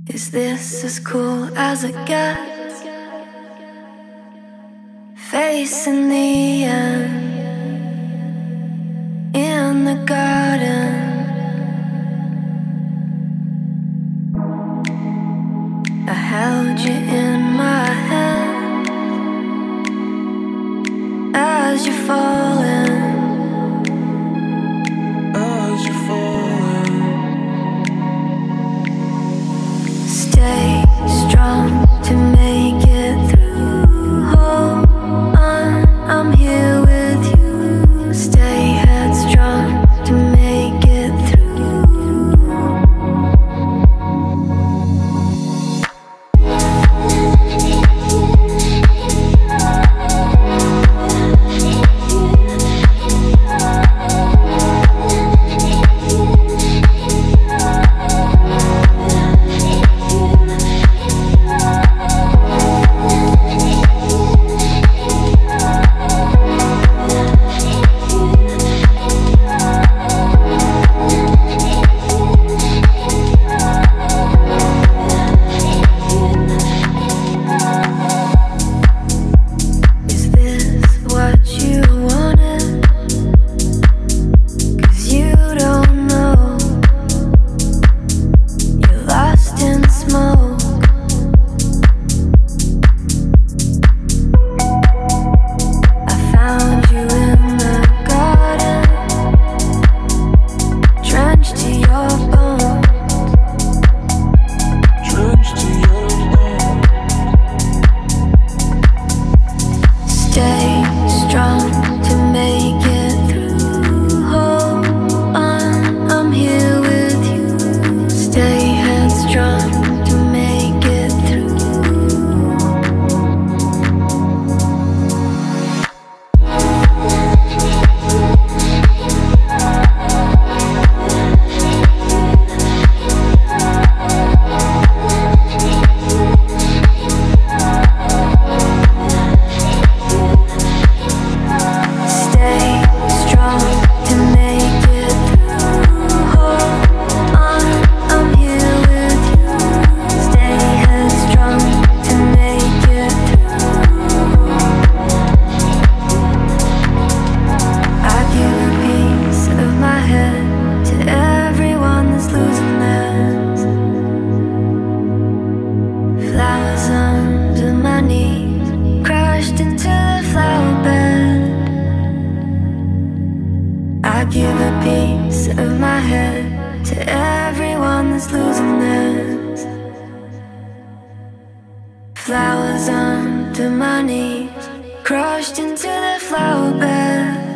Is this as cool as it gets? Facing the end in the garden. I held you in my hand as you're falling. As you're falling. Stay strong to make it through. Hold on, I'm here with you. Stay headstrong to make it through. I give a piece of my head to everyone that's losing theirs. Flowers under my knees, crushed into the flower bed.